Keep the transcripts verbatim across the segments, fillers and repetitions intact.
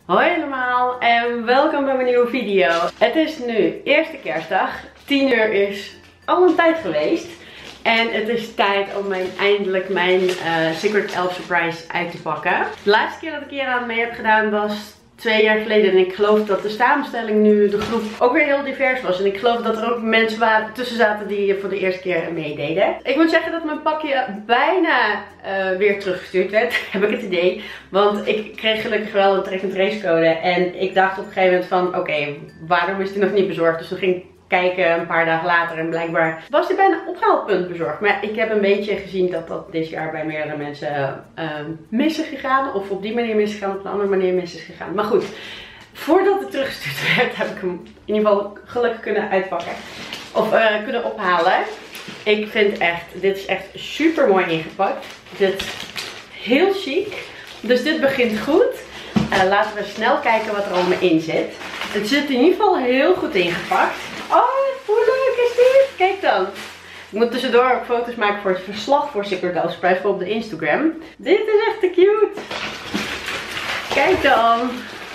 Hoi allemaal en welkom bij mijn nieuwe video. Het is nu eerste kerstdag, tien uur is al een tijd geweest. En het is tijd om mijn, eindelijk mijn uh, Secret Elf Surprise uit te pakken. De laatste keer dat ik hier aan mee heb gedaan was twee jaar geleden. En ik geloof dat de samenstelling nu, de groep, ook weer heel divers was. En ik geloof dat er ook mensen waren, tussen zaten die voor de eerste keer meededen. Ik moet zeggen dat mijn pakje bijna uh, weer teruggestuurd werd, heb ik het idee. Want ik kreeg gelukkig wel een track and trace code. En ik dacht op een gegeven moment van, oké, okay, waarom is die nog niet bezorgd? Dus toen ging ik kijken een paar dagen later en blijkbaar was die bijna ophaalpunt bezorgd. Maar ik heb een beetje gezien dat dat dit jaar bij meerdere mensen uh, mis is gegaan. Of op die manier mis is gegaan, op een andere manier mis is gegaan. Maar goed, voordat het teruggestuurd werd heb ik hem in ieder geval gelukkig kunnen uitpakken. Of uh, kunnen ophalen. Ik vind echt, dit is echt super mooi ingepakt. Dit is heel chic. Dus dit begint goed. Uh, laten we snel kijken wat er allemaal in zit. Het zit in ieder geval heel goed ingepakt. Oh, hoe leuk is dit? Kijk dan. Ik moet tussendoor ook foto's maken voor het verslag voor Secret Elf Surprise voor op de Instagram. Dit is echt te cute. Kijk dan.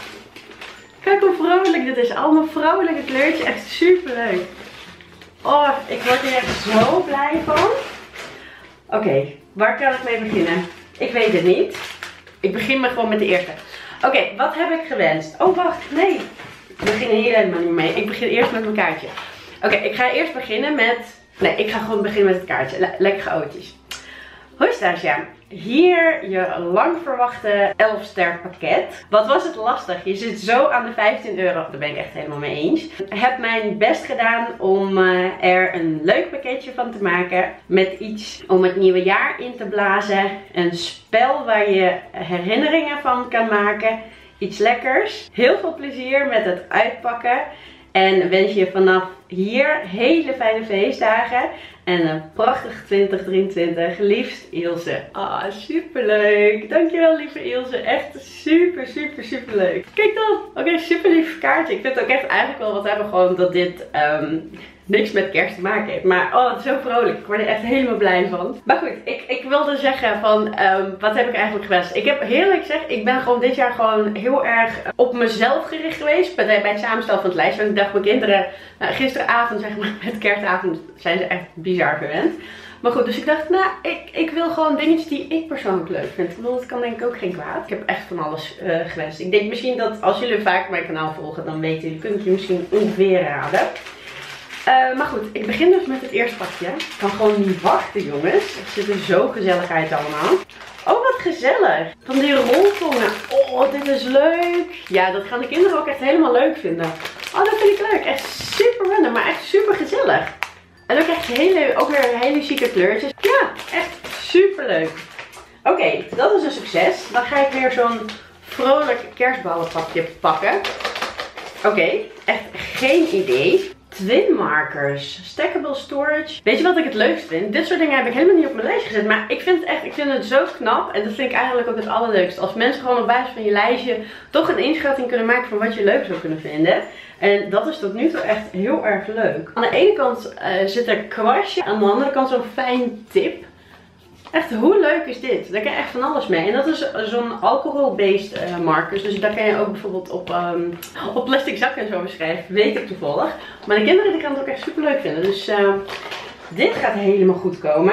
Kijk hoe vrolijk dit is. Allemaal vrouwelijke kleurtjes. Echt super leuk. Oh, ik word hier echt zo blij van. Oké, okay, waar kan ik mee beginnen? Ik weet het niet. Ik begin maar gewoon met de eerste. Oké, okay, wat heb ik gewenst? Oh, wacht. Nee. We beginnen hier helemaal niet mee. Ik begin eerst met mijn kaartje. Oké, okay, ik ga eerst beginnen met... Nee, ik ga gewoon beginnen met het kaartje. Le lekker chaotisch. Hoi Stasia. Hier je lang verwachte elf ster pakket. Wat was het lastig. Je zit zo aan de vijftien euro. Daar ben ik echt helemaal mee eens. Ik heb mijn best gedaan om uh, er een leuk pakketje van te maken. Met iets om het nieuwe jaar in te blazen. Een spel waar je herinneringen van kan maken. Iets lekkers. Heel veel plezier met het uitpakken. En wens je vanaf hier hele fijne feestdagen. En een prachtig twintig drieëntwintig. Liefst Ilse. Ah, superleuk. Dankjewel lieve Ilse. Echt super, super, super leuk. Kijk dan. Oké, okay, super lief kaartje. Ik vind het ook echt eigenlijk wel wat hebben. Gewoon dat dit um, niks met kerst te maken heeft. Maar oh, het is zo vrolijk. Ik word er echt helemaal blij van. Maar goed, ik, ik wilde zeggen van, um, wat heb ik eigenlijk gewenst? Ik heb heerlijk gezegd, ik ben gewoon dit jaar gewoon heel erg op mezelf gericht geweest. Bij, bij het samenstellen van het lijstje. Want ik dacht, mijn kinderen, nou, gisteravond zeg maar, met kerstavond zijn ze echt bizar gewend. Maar goed, dus ik dacht, nou, ik, ik wil gewoon dingetjes die ik persoonlijk leuk vind. Ik bedoel, dat kan denk ik ook geen kwaad. Ik heb echt van alles uh, gewenst. Ik denk misschien dat als jullie vaak mijn kanaal volgen, dan weten jullie, kunnen jullie misschien ongeveer raden. Uh, maar goed, ik begin dus met het eerste pakje. Ik kan gewoon niet wachten, jongens. Het ziet er zo gezellig uit allemaal. Oh, wat gezellig. Van die roltongen. Oh, dit is leuk. Ja, dat gaan de kinderen ook echt helemaal leuk vinden. Oh, dat vind ik leuk. Echt super random, maar echt super gezellig. En ook echt hele, ook weer hele chique kleurtjes. Ja, echt super leuk. Oké, okay, dat is een succes. Dan ga ik weer zo'n vrolijk kerstballenpakje pakken. Oké, okay, echt geen idee. Twin markers, stackable storage. Weet je wat ik het leukst vind? Dit soort dingen heb ik helemaal niet op mijn lijstje gezet. Maar ik vind het echt, ik vind het zo knap. En dat vind ik eigenlijk ook het allerleukste. Als mensen gewoon op basis van je lijstje toch een inschatting kunnen maken van wat je leuk zou kunnen vinden. En dat is tot nu toe echt heel erg leuk. Aan de ene kant uh, zit er een kwastje. Aan de andere kant zo'n fijn tip. Echt, hoe leuk is dit? Daar kan je echt van alles mee. En dat is zo'n alcohol-based uh, markers. Dus daar kan je ook bijvoorbeeld op, um, op plastic zakken en zo beschrijven. Weet ik toevallig. Maar de kinderen die gaan het ook echt super leuk vinden. Dus uh, dit gaat helemaal goed komen.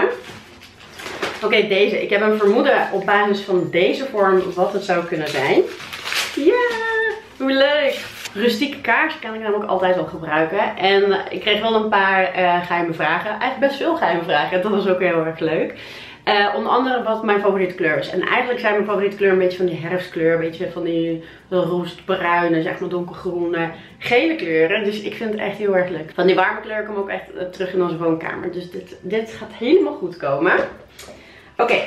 Oké, okay, deze. Ik heb een vermoeden op basis van deze vorm wat het zou kunnen zijn. Ja, hoe leuk! Rustieke kaars kan ik namelijk altijd wel gebruiken. En uh, ik kreeg wel een paar uh, geheime vragen. Eigenlijk best veel geheime vragen. En dat was ook heel erg leuk. Uh, onder andere wat mijn favoriete kleur is. En eigenlijk zijn mijn favoriete kleur een beetje van die herfstkleur. Een beetje van die roestbruine, zeg maar donkergroene, gele kleuren. Dus ik vind het echt heel erg leuk. Van die warme kleur komen ook echt uh, terug in onze woonkamer. Dus dit, dit gaat helemaal goed komen. Oké. Okay.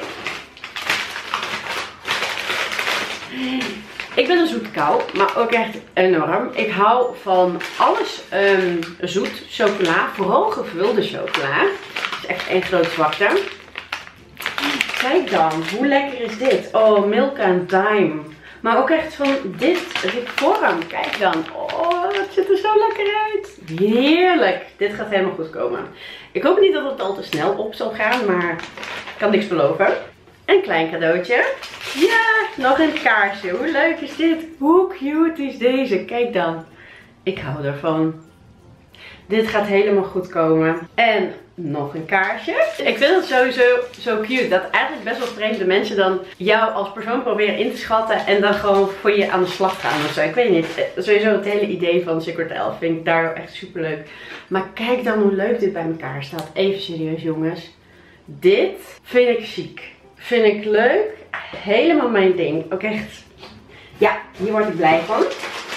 Ik ben een zoete kou, maar ook echt enorm. Ik hou van alles um, zoet, chocola, vooral gevulde chocola. Dat is echt één grote zwakte. Kijk dan, hoe lekker is dit? Oh, Milk and Thyme. Maar ook echt van dit vorm. Kijk dan. Oh, het ziet er zo lekker uit. Heerlijk. Dit gaat helemaal goed komen. Ik hoop niet dat het al te snel op zal gaan, maar ik kan niks beloven. Een klein cadeautje. Ja, nog een kaarsje. Hoe leuk is dit? Hoe cute is deze? Kijk dan. Ik hou ervan. Dit gaat helemaal goed komen. En nog een kaarsje. Ik vind het sowieso zo cute dat eigenlijk best wel vreemde mensen dan jou als persoon proberen in te schatten en dan gewoon voor je aan de slag gaan of zo. Ik weet niet. Sowieso het hele idee van Secret Elf vind ik daar echt super leuk. Maar kijk dan hoe leuk dit bij elkaar staat. Even serieus jongens. Dit vind ik chic. Vind ik leuk. Helemaal mijn ding. Ook echt. Ja, hier word ik blij van.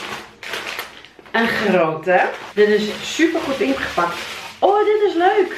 Een grote. Dit is super goed ingepakt. Oh, dit is leuk.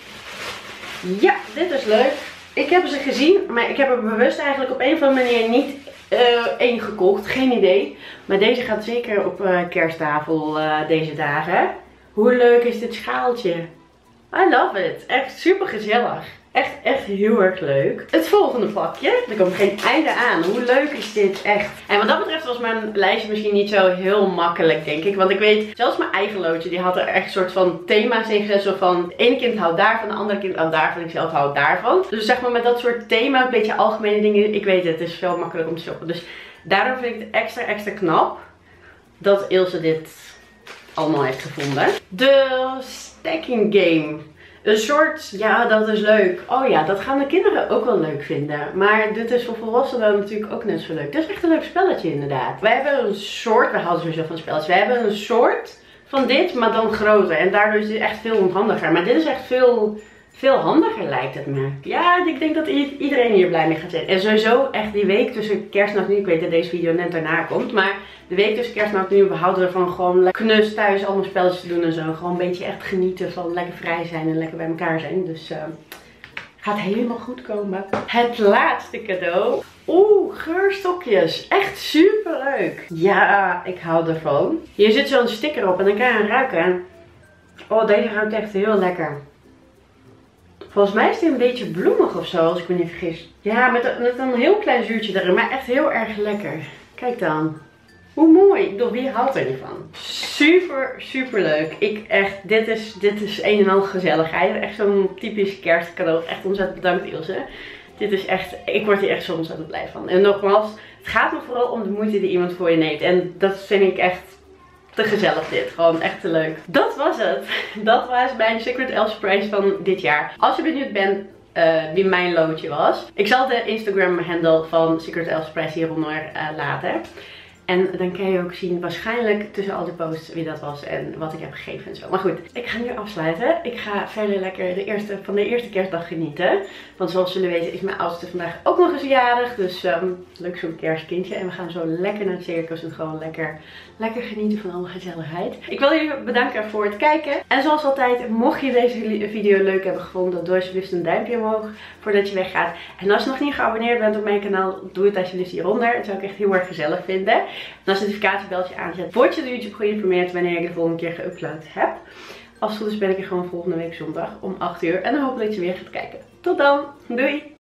Ja, dit is leuk. Ik heb ze gezien, maar ik heb er bewust eigenlijk op een of andere manier niet uh, één gekocht. Geen idee. Maar deze gaat zeker op uh, kersttafel uh, deze dagen. Hoe leuk is dit schaaltje? I love it. Echt super gezellig. Echt, echt heel erg leuk. Het volgende pakje. Er komt geen einde aan. Hoe leuk is dit echt? En wat dat betreft was mijn lijstje misschien niet zo heel makkelijk, denk ik. Want ik weet, zelfs mijn eigen loodje, die had er echt een soort van thema's in gezet. Zo van, het ene kind houdt daarvan, de andere kind houdt daarvan, ik zelf houd daarvan. Dus zeg maar met dat soort thema, een beetje algemene dingen. Ik weet het, het is veel makkelijker om te shoppen. Dus daarom vind ik het extra, extra knap dat Ilse dit allemaal heeft gevonden. De stacking game. Een soort, ja dat is leuk. Oh ja, dat gaan de kinderen ook wel leuk vinden. Maar dit is voor volwassenen natuurlijk ook net zo leuk. Dit is echt een leuk spelletje inderdaad. Wij hebben een soort, we houden sowieso van spelletjes. Wij hebben een soort van dit, maar dan groter. En daardoor is dit echt veel onhandiger. Maar dit is echt veel, veel handiger lijkt het me. Ja, ik denk dat iedereen hier blij mee gaat zijn. En sowieso echt die week tussen kerst en oud en nieuw. Ik weet dat deze video net daarna komt. Maar de week tussen kerst en oud en nieuw, we houden ervan gewoon knus thuis allemaal spelletjes te doen en zo. Gewoon een beetje echt genieten van lekker vrij zijn en lekker bij elkaar zijn. Dus uh, gaat helemaal goed komen. Het laatste cadeau. Oeh, geurstokjes. Echt super leuk. Ja, ik hou ervan. Hier zit zo'n sticker op en dan kan je aan ruiken. Oh, deze ruikt echt heel lekker. Volgens mij is die een beetje bloemig of zo, als ik me niet vergis. Ja, met een, met een heel klein zuurtje erin, maar echt heel erg lekker. Kijk dan. Hoe mooi. Ik bedoel, wie houdt er niet van? Super, super leuk. Ik echt, dit is, dit is een en al gezelligheid. Echt zo'n typisch kerstcadeau. Echt ontzettend bedankt Ilse. Dit is echt, ik word hier echt zo ontzettend blij van. En nogmaals, het gaat me vooral om de moeite die iemand voor je neemt. En dat vind ik echt te gezellig dit. Gewoon echt te leuk. Dat was het. Dat was mijn Secret Elf surprise van dit jaar. Als je benieuwd bent uh, wie mijn loodje was. Ik zal de Instagram handle van Secret Elf surprise hieronder uh, laten. En dan kan je ook zien waarschijnlijk tussen al die posts wie dat was en wat ik heb gegeven en zo. Maar goed, ik ga nu afsluiten. Ik ga verder lekker de eerste, van de eerste kerstdag genieten. Want zoals jullie weten is mijn oudste vandaag ook nog eens jarig. Dus um, leuk zo'n kerstkindje. En we gaan zo lekker naar het circus en gewoon lekker, lekker genieten van alle gezelligheid. Ik wil jullie bedanken voor het kijken. En zoals altijd, mocht je deze video leuk hebben gevonden, doe alsjeblieft een duimpje omhoog voordat je weggaat. En als je nog niet geabonneerd bent op mijn kanaal, doe het alsjeblieft hieronder. Dat zou ik echt heel erg gezellig vinden. En als je het notificatiebelletje aanzet, word je door YouTube geïnformeerd wanneer ik de volgende keer geüpload heb. Als het goed is ben ik er gewoon volgende week zondag om acht uur. En dan hoop ik dat je weer gaat kijken. Tot dan. Doei!